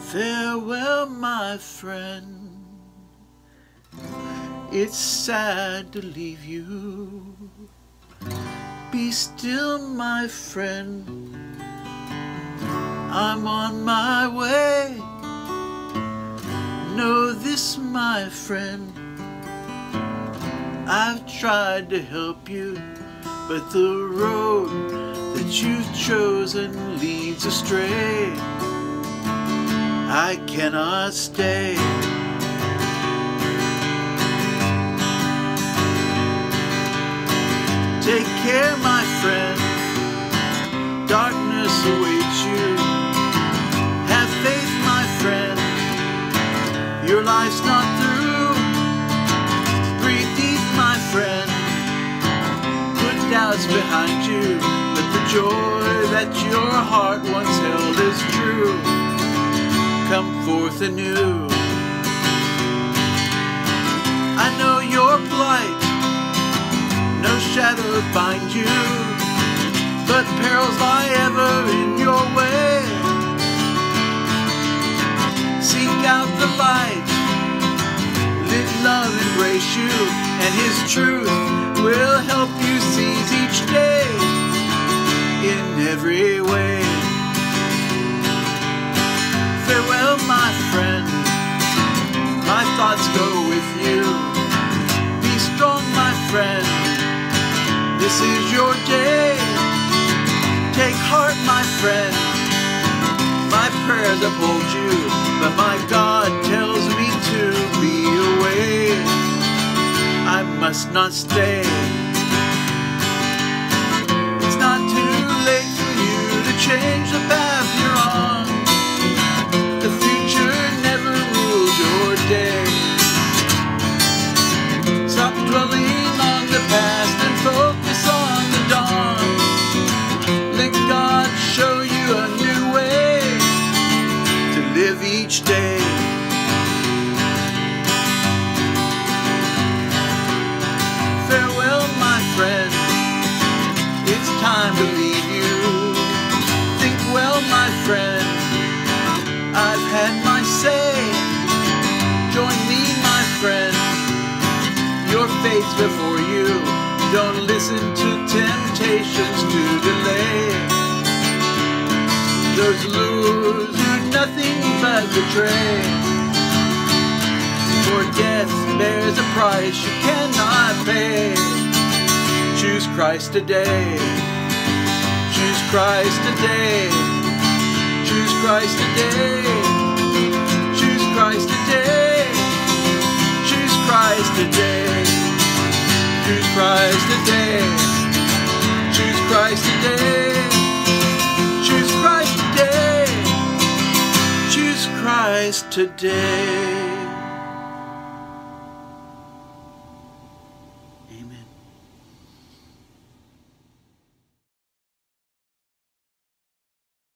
Farewell, my friend. It's sad to leave you. Be still, my friend. I'm on my way. Know this, my friend. I've tried to help you, but the road that you've chosen leads astray. I cannot stay. Take care, my friend. Darkness awaits you. Have faith, my friend. Your life's not through. Breathe deep, my friend. Put doubts behind you. Let the joy that your heart once held is true come forth anew. I know your plight, no shadow bind you, but perils lie ever in your way. Seek out the light, let love embrace you, and His truth will help you seize each day in every way. Farewell, my friend, my thoughts go with you. Be strong, my friend, this is your day. Take heart, my friend, my prayers uphold you, but my God tells me to be away. I must not stay. It's not too late for you to change the path you're on. The future never rules your day. Stop dwelling on the past and focus on the dawn. Let God show you a new way to live each day. Farewell, my friend, it's time to leave you. Think well, my friend, I've had my say. Join me, my friend, your fate's before you. Don't listen to temptations to delay. Those lures do nothing but betray. For death bears a price you cannot pay. Choose Christ today. Choose Christ today. Choose Christ today. Choose Christ today. Choose Christ today. Choose Christ today. Choose Christ today. Choose Christ today. Choose Christ today. Amen.